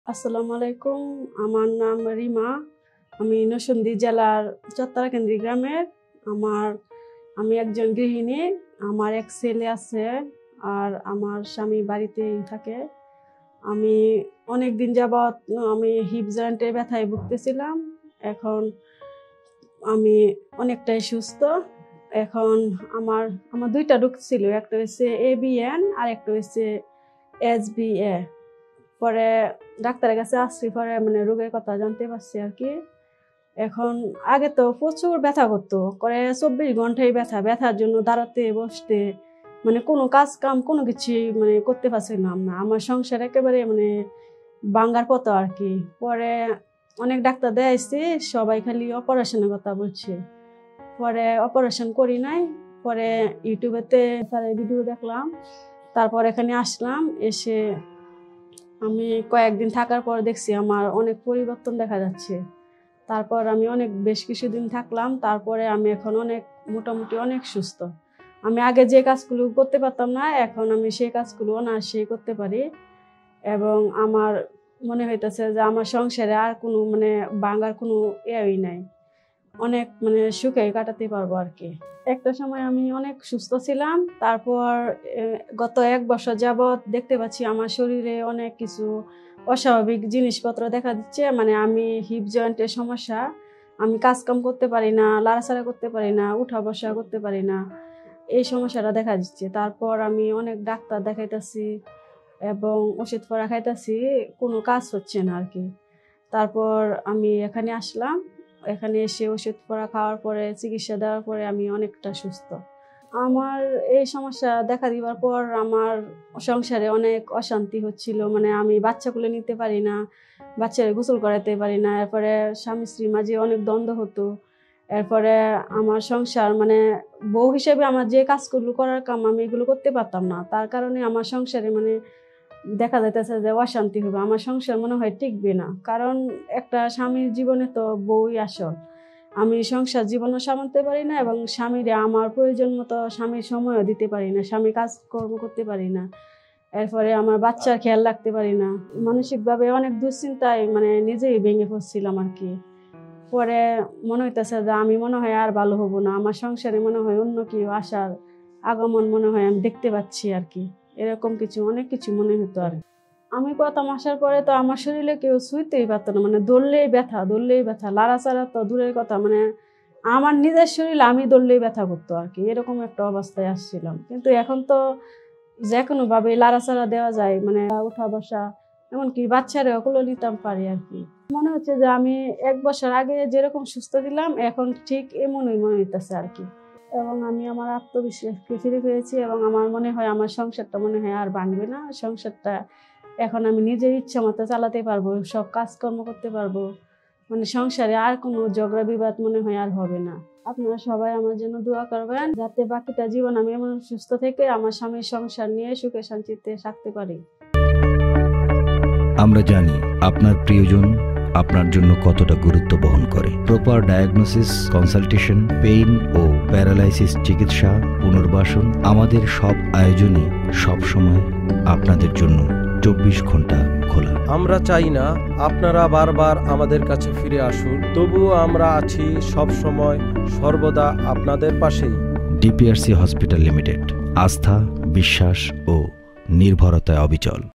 আসসালামু আলাইকুম। আমার নাম রিমা। আমি নরসিংদী জেলার চত্বরাকেন্দ্রি গ্রামের। আমি একজন গৃহিণী। আমার এক ছেলে আছে আর আমার স্বামী বাড়িতেই থাকে। আমি অনেক দিন যাবৎ আমি হিপ জয়েন্টের ব্যথায় ভুগতেছিলাম। এখন আমি অনেকটাই সুস্থ। এখন আমার দুইটা রোগ ছিল, একটা হচ্ছে ABN আর একটা হচ্ছে SBA। পরে ডাক্তারের কাছে আসছি, পরে রোগের কথা জানতে পারছি আর কি। এখন আগে তো প্রচুর ব্যথা করতো, করে 24 ঘন্টায় ব্যথার জন্য দাঁড়াতে বসতে কোনো কাজ কাম কোনো কিছু করতে পারছিলাম না। আমার সংসার একেবারে ভাঙ্গার পথ আর কি। পরে অনেক ডাক্তার দেখাইছি, সবাই খালি অপারেশনের কথা বলছে। পরে অপারেশন করি নাই। পরে ইউটিউবেতে ভিডিও দেখলাম, তারপর এখানে আসলাম। এসে আমি কয়েকদিন থাকার পর দেখছি আমার অনেক পরিবর্তন দেখা যাচ্ছে। তারপর আমি বেশ কিছুদিন থাকলাম। তারপরে আমি এখন মোটামুটি অনেক সুস্থ। আমি আগে যে কাজগুলো করতে পারতাম না, এখন আমি সেই কাজগুলো অনায়াসেই করতে পারি। এবং আমার মনে হইতেছে যে আমার সংসারে আর কোনো ভাঙার কোনো ইয়েই নাই। অনেক সুখে কাটাতে পারবো আর কি। একটা সময় আমি অনেক সুস্থ ছিলাম, তারপর গত 1 বছর যাবৎ দেখতে পাচ্ছি আমার শরীরে অনেক কিছু অস্বাভাবিক জিনিসপত্র দেখা দিচ্ছে। আমি হিপ জয়েন্টের সমস্যা, আমি কাজকাম করতে পারি না, লাড়াচাড়া করতে পারি না, উঠা বসা করতে পারি না, এই সমস্যাটা দেখা দিচ্ছে। তারপর আমি অনেক ডাক্তার দেখাইতেছি এবং ওষুধ পড়া খাইতেছি, কোনো কাজ হচ্ছে না আর কি। তারপর আমি এখানে আসলাম। এখানে এসে ওষুধ পড়া খাওয়ার পরে, চিকিৎসা দেওয়ার পরে আমি অনেকটা সুস্থ। আমার এই সমস্যা দেখা দিবার পর আমার সংসারে অনেক অশান্তি হচ্ছিল। আমি বাচ্চা কোলে নিতে পারি না, বাচ্চারা গোসল করাতে পারি না। এরপরে স্বামী স্ত্রীর মাঝে অনেক দ্বন্দ্ব হতো। এরপরে আমার সংসার বউ হিসেবে আমার যে কাজগুলো করার কাম, আমি এগুলো করতে পারতাম না। তার কারণে আমার সংসারে দেখা যাইতেছে যে অশান্তি হবে, আমার সংসার মনে হয় টিকবে না। কারণ একটা স্বামীর জীবনে তো বউই আসল। আমি সংসার জীবনও সামলাতে পারি না এবং স্বামীরে আমার প্রয়োজন মতো স্বামীর সময়ও দিতে পারি না, স্বামী কাজকর্ম করতে পারি না। এরপরে আমার বাচ্চার খেয়াল রাখতে পারি না। মানসিকভাবে অনেক দুশ্চিন্তায় নিজেই ভেঙে পড়ছিলাম আর কি। পরে মনে হইতেছে যে আমি মনে হয় আর ভালো হব না, আমার সংসারে মনে হয় অন্য কেউ আসার আগমন মনে হয় আমি দেখতে পাচ্ছি আর কি। এরকম অনেক কিছু মনে হতো। আর আমি প্রথম আসার পরে তো আমার শরীরে কেউ ছুঁইতেই পারতো না, দৌড়লেই ব্যথা, লাড়াচাড়া তো দূরের কথা, আমার নিজের শরীরে আমি দৌড়লেই ব্যথা করতো আর কি। এরকম একটা অবস্থায় আসছিলাম। কিন্তু এখন তো যে কোনো ভাবে লাড়াচাড়া দেওয়া যায়, উঠা বসা, এমনকি বাচ্চারা ওগুলো নিতাম পারি আর কি। মনে হচ্ছে যে আমি 1 বছর আগে যেরকম সুস্থ ছিলাম, এখন ঠিক এমনই মনে হইতেছে আর কি। এবং আমি আমার আত্মবিশ্বাসকে ফিরে পেয়েছি এবং আমার মনে হয় আমার সংসারটা আর ভাঙবে না। সংসারটা এখন আমি নিজের ইচ্ছা মতো চালাতে পারবো, সব কাজকর্ম করতে পারবো। সংসারে আর কোনো ঝগড়া বিবাদ মনে হয় আর হবে না। আপনারা সবাই আমার জন্য দোয়া করবেন, যাতে বাকিটা জীবন আমি এমন সুস্থ থেকে আমার স্বামীর সংসার নিয়ে সুখে শান্তিতে থাকতে পারি। আমরা জানি আপনার প্রিয়জন আপনার জন্য কতটা গুরুত্ব বহন করে। প্রপার ডায়াগনোসিস, কনসালটেশন, পেইন ও প্যারালাইসিস চিকিৎসা, পুনর্বাসন, আমাদের সব আয়োজনই সবসময় আপনাদের জন্য 24 ঘন্টা খোলা। আমরা চাই না আপনারা বারবার আমাদের কাছে ফিরে আসুন, তবুও আমরা আছি সব সময় সর্বদা আপনাদের পাশেই। DPRC হসপিটাল লিমিটেড, আস্থা, বিশ্বাস ও নির্ভরতায় অবিচল।